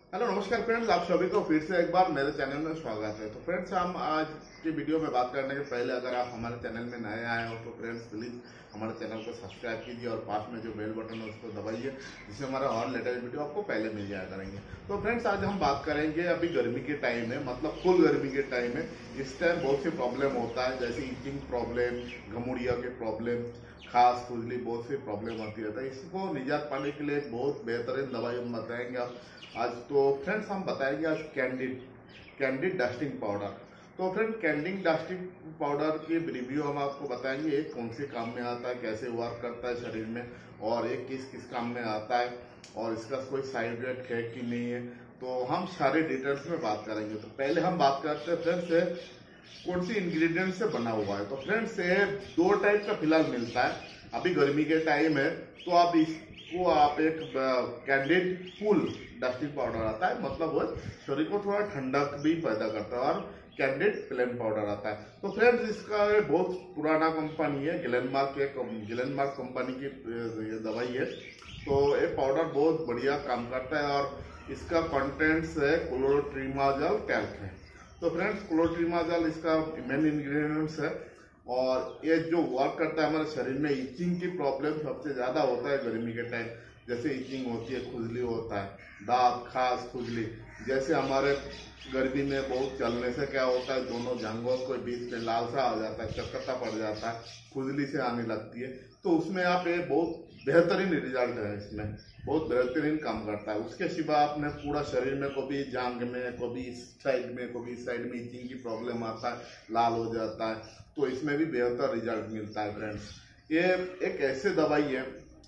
Hello नमस्कार friends, आप सभी को फिर से एक बार मेरे चैनल में स्वागत है। तो फ्रेंड्स, हम आज की वीडियो में बात करने के पहले अगर आप हमारे चैनल में नए आए हो तो फ्रेंड्स प्लीज हमारे चैनल को सब्सक्राइब कीजिए और पास में जो बेल बटन है उसको दबाइए, जिससे हमारा और लेटेस्ट वीडियो आपको पहले मिल जाया करेंगे। तो फ्रेंड्स, आज हम बात करेंगे, अभी गर्मी के टाइम है, मतलब फुल गर्मी के टाइम है। इस टाइम बहुत सी प्रॉब्लम होता है, जैसे ईचिंग प्रॉब्लम, घमुड़िया के प्रॉब्लम, खास खुजली, बहुत सी प्रॉब्लम होती है। तो इसको निजात पाने के लिए एक बहुत बेहतरीन दवाई हम बताएंगे आप आज। तो फ्रेंड्स, हम बताएंगे आज कैंडिड डस्टिंग पाउडर। तो फ्रेंड, कैंडिड डस्टिंग पाउडर की रिव्यू हम आपको बताएंगे, ये कौन से काम में आता है, कैसे वर्क करता है शरीर में, और ये किस किस काम में आता है, और इसका कोई साइड इफेक्ट है कि नहीं है। तो हम सारे डिटेल्स में बात करेंगे। तो पहले हम बात करते हैं फ्रेंड्स, कौन सी इंग्रेडिएंट से बना हुआ है। तो फ्रेंड्स, ये दो टाइप का फिलहाल मिलता है। अभी गर्मी के टाइम है तो आप इसको आप एक कैंडिड कूल डस्टिंग पाउडर आता है, मतलब वो शरीर को थोड़ा ठंडक भी पैदा करता है, और कैंडिड प्लेन पाउडर आता है। तो फ्रेंड्स, इसका बहुत पुराना कंपनी है, गिलेनमार्क कंपनी की ये दवाई है। तो ये पाउडर बहुत बढ़िया काम करता है, और इसका कंटेंट्स है क्लोट्रिमाजल टैल्क है। तो फ्रेंड्स, क्लोट्रिमाजल इसका मेन इंग्रेडिएंट्स है, और ये जो वर्क करता है हमारे शरीर में, इचिंग की प्रॉब्लम सबसे ज्यादा होता है गर्मी के टाइम। जैसे इचिंग होती है, खुजली होता है, दांत खास खुजली, जैसे हमारे गर्मी में बहुत चलने से क्या होता है, दोनों जांघों के बीच में लाल सा आ जाता है, चकत्ता पड़ जाता है, खुजली से आने लगती है। तो उसमें आप ये बहुत बेहतरीन रिजल्ट है, इसमें बहुत बेहतरीन काम करता है। उसके सिवा आपने पूरा शरीर में, कभी जांघ में, कभी इस साइड में, कभी इस साइड में इचिंग की प्रॉब्लम आता है, लाल हो जाता है, तो इसमें भी बेहतर रिजल्ट मिलता है। फ्रेंड्स, ये एक ऐसी दवाई है,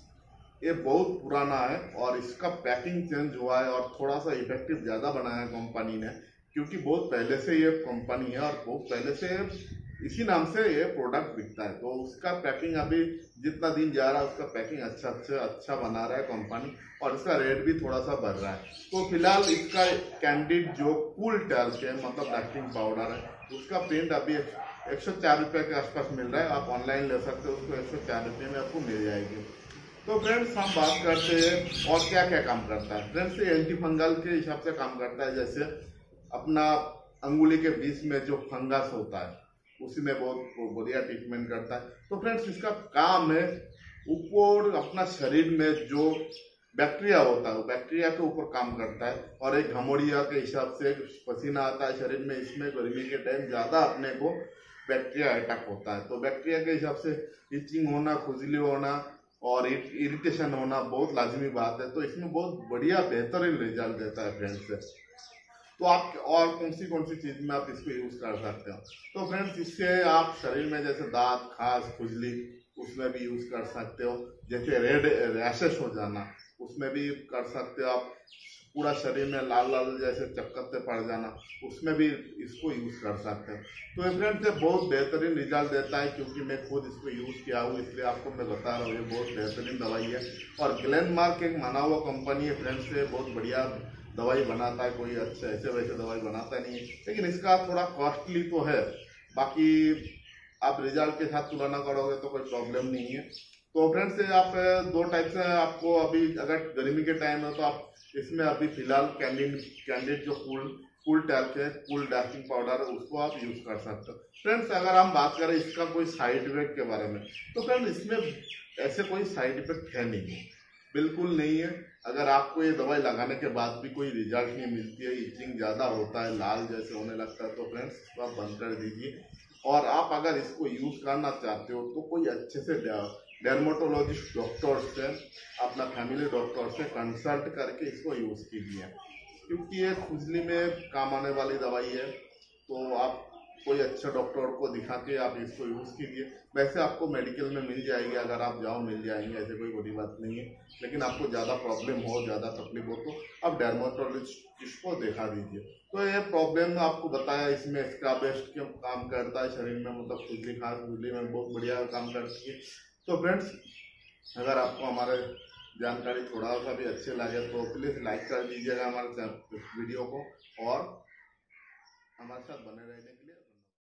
ये बहुत पुराना है, और इसका पैकिंग चेंज हुआ है और थोड़ा सा इफेक्टिव ज्यादा बनाया है कंपनी ने, क्योंकि बहुत पहले से ये कंपनी है और बहुत पहले से इसी नाम से ये प्रोडक्ट बिकता है। तो उसका पैकिंग अभी जितना दिन जा रहा है, उसका पैकिंग अच्छा बना रहा है कंपनी, और इसका रेट भी थोड़ा सा बढ़ रहा है। तो फिलहाल इसका कैंडिड जो कूल टैल्क है, मतलब डस्टिंग पाउडर है, उसका प्रिंट अभी 104 रुपये के आसपास मिल रहा है। आप ऑनलाइन ले सकते हो, उसको 104 रुपये में आपको मिल जाएगी। तो फ्रेंड्स, हम बात करते हैं और क्या क्या काम करता है। फ्रेंड्स, ये एंटी फंगल के हिसाब से काम करता है। जैसे अपना अंगुली के बीच में जो फंगस होता है, उसी में बहुत बढ़िया ट्रीटमेंट करता है। तो फ्रेंड्स, इसका काम है ऊपर अपना शरीर में जो बैक्टीरिया होता है, वो बैक्टीरिया के ऊपर काम करता है। और एक घमोड़िया के हिसाब से पसीना आता है शरीर में, इसमें गर्मी के टाइम ज्यादा अपने को बैक्टीरिया अटैक होता है। तो बैक्टीरिया के हिसाब से इचिंग होना, खुजली होना और इरिटेशन होना बहुत लाजमी बात है। तो इसमें बहुत बढ़िया बेहतरीन रिजल्ट देता है फ्रेंड्स। तो आप और कौन सी चीज में आप इसको यूज कर सकते हो। तो फ्रेंड्स, इससे आप शरीर में जैसे दांत खास खुजली, उसमें भी यूज कर सकते हो। जैसे रेड रैशेस हो जाना, उसमें भी कर सकते हो आप। पूरा शरीर में लाल लाल जैसे चक्कते पड़ जाना, उसमें भी इसको यूज कर सकते हो। तो ये फ्रेंड्स, ये बहुत बेहतरीन रिजल्ट देता है, क्योंकि मैं खुद इसको यूज किया हूँ, इसलिए आपको मैं बता रहा हूँ। ये बहुत बेहतरीन दवाई है, और ग्लेनमार्क एक माना हुआ कंपनी है फ्रेंड्स, से बहुत बढ़िया दवाई बनाता है। कोई अच्छे ऐसे वैसे दवाई बनाता नहीं है, लेकिन इसका थोड़ा कॉस्टली तो है। बाकी आप रिजल्ट के साथ तुलना करोगे तो कोई प्रॉब्लम नहीं है। तो फ्रेंड्स, आप दो टाइप से आपको, अभी अगर गर्मी के टाइम है तो आप इसमें अभी फिलहाल कैंडिड जो कूल टैल्क है, कूल डस्टिंग पाउडर, उसको आप यूज कर सकते हो। फ्रेंड्स, अगर हम बात करें इसका कोई साइड इफेक्ट के बारे में, तो फ्रेंड्स, इसमें ऐसे कोई साइड इफेक्ट है नहीं, बिल्कुल नहीं है। अगर आपको ये दवाई लगाने के बाद भी कोई रिजल्ट नहीं मिलती है, इचिंग ज्यादा होता है, लाल जैसे होने लगता है, तो फ्रेंड्स इसको आप बंद कर दीजिए। और आप अगर इसको यूज करना चाहते हो तो कोई अच्छे से डर्मेटोलॉजिस्ट डॉक्टर से, अपना फैमिली डॉक्टर से कंसल्ट करके इसको यूज कीजिए, क्योंकि ये खुजली में काम आने वाली दवाई है। तो आप कोई अच्छे डॉक्टर को दिखा के आप इसको यूज कीजिए। वैसे आपको मेडिकल में मिल जाएगी, अगर आप जाओ मिल जाएंगे, ऐसे कोई बड़ी बात नहीं है। लेकिन आपको ज्यादा प्रॉब्लम हो, ज्यादा तकलीफ हो, तो आप डर्मेटोलॉजिस्ट को दिखा दीजिए। तो ये प्रॉब्लम आपको बताया, इसमें इसका बेस्ट क्यों काम करता है शरीर में, मतलब खुजली खास खुजली में बहुत बढ़िया काम करती है। तो फ्रेंड्स, अगर आपको हमारे जानकारी थोड़ा सा भी अच्छे लगे तो प्लीज लाइक कर दीजिएगा हमारे वीडियो को, और हमारे साथ बने रहने